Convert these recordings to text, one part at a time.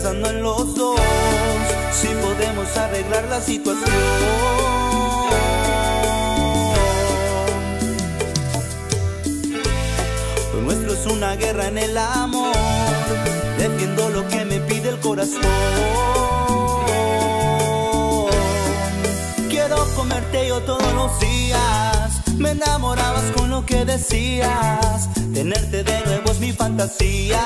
pensando en los dos, si podemos arreglar la situación. Lo nuestro es una guerra en el amor, defiendo lo que me pide el corazón. Quiero comerte yo todos los días, me enamorabas con lo que decías, tenerte de nuevo es mi fantasía.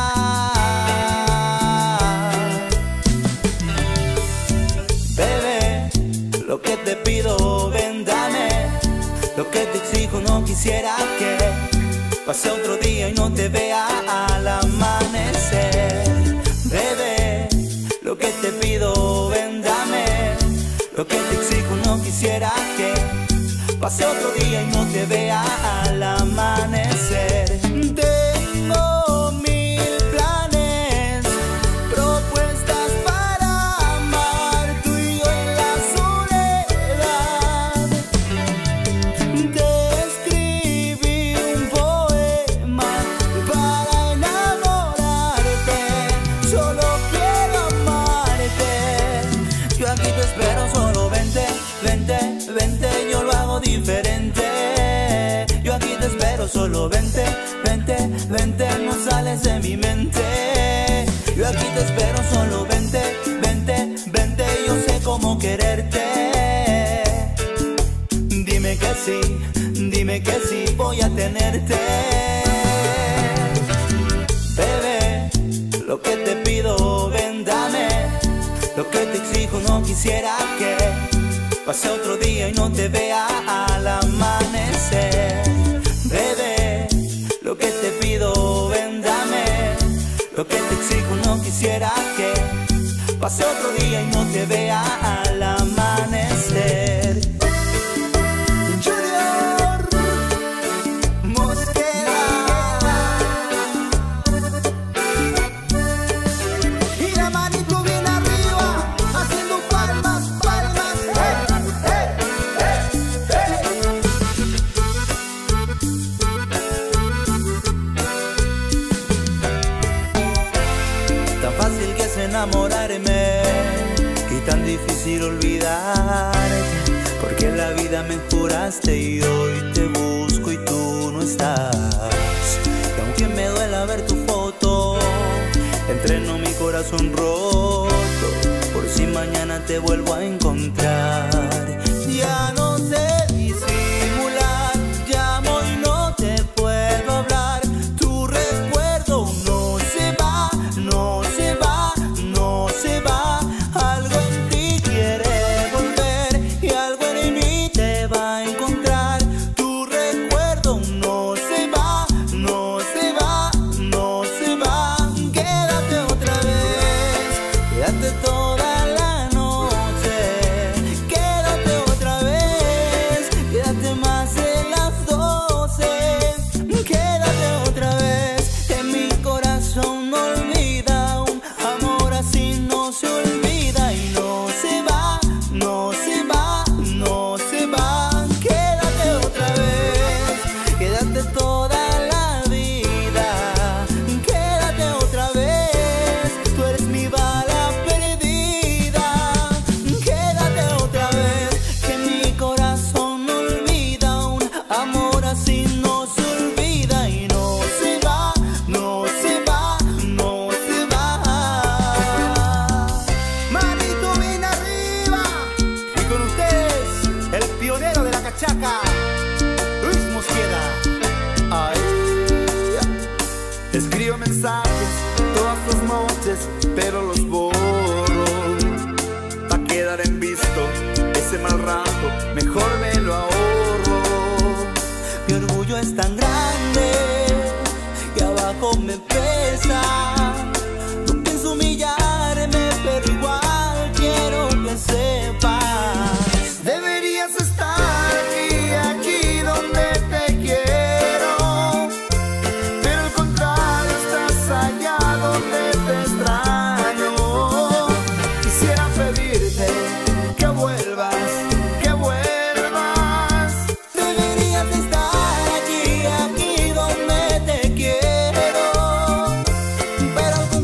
Bebé, lo que te pido, ven, dame, lo que te exijo, no quisiera que pase otro día y no te vea al amanecer. Bebé, lo que te pido, ven, dame, lo que te exijo, no quisiera que pase otro día y no te vea al amanecer. Tengo mil planes, propuestas para amar, tú y yo en la soledad. Te escribí un poema para enamorarte, solo quiero amarte. Yo aquí te espero, solo vente, vente, vente, yo lo hago diferente. Yo aquí te espero, solo vente, vente, vente, no sales de mi mente. Yo aquí te espero, solo vente, vente, vente, yo sé cómo quererte. Dime que sí, voy a tenerte. Bebé, lo que te pido, ven, dame, lo que te exijo, no quisiera que pase otro día y no te vea al amanecer. Bebé, lo que te pido, ven, dame, lo que te exijo, no quisiera que pase otro día y no te vea al amanecer. Junior Mosquera. Y la manito bien arriba, haciendo palmas, palmas. Tan fácil que es enamorarme y tan difícil olvidarte, porque en la vida me juraste y hoy te busco y tú no estás. Y aunque me duela ver tu foto, entreno mi corazón roto por si mañana te vuelvo a encontrar. Ya no sé disimular, llamo y no te puedo hablar. Tu recuerdo no se va, no se va, no se va. Algo en ti quiere volver y algo en mí te va a encontrar. Tu recuerdo no se va, no se va, no se va. Quédate otra vez, quédate toda la noche. Quédate otra vez, quédate más de las 12. Quédate otra vez, en mi corazón no olvida. Un amor así no se olvida y no se va, no se va, no se va. Quédate otra vez, quédate toda la vida. Quédate otra vez, tú eres mi bala perdida. Quédate otra vez, que mi corazón no olvida. Un amor así no se olvida y no se va, no se va, no se va. Manito bien arriba, y con ustedes el pionero de la cachaca, Luis Mosquera. Ay, escribo mensajes todas las noches, pero los borro pa' quedar en visto. Ese mal rato mejor me lo ahorro. Mi orgullo es tan grande que abajo me pesa. No pienso humillarme, pero igual quiero que sepas. Deberías estar aquí, aquí donde te quiero, pero al contrario estás allá donde te extraño. Quisiera pedirte que vuelvas, que vuelvas. Deberías estar aquí, aquí donde te quiero, pero al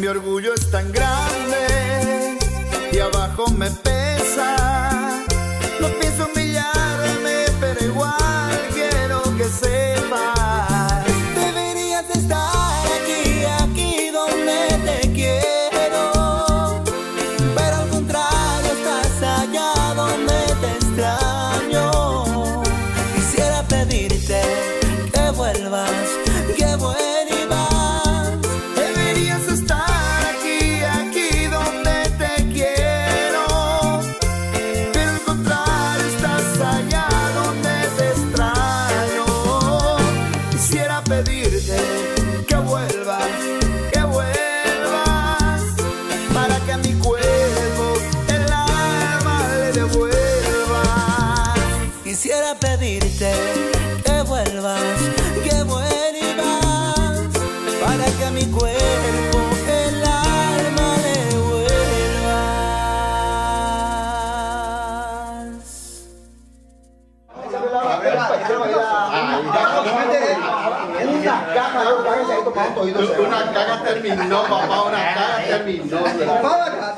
Mi orgullo es tan grande y abajo me pesa. No pienso humillarme, pero igual quiero que sepas. Deberías estar aquí, aquí donde te quiero, pero al contrario estás allá donde te extraño. Quisiera pedirte que vuelvas, que vuelvas. Quisiera pedirte que vuelvas, para que a mi cuerpo el alma le Una caga terminó, papá, una caga terminó.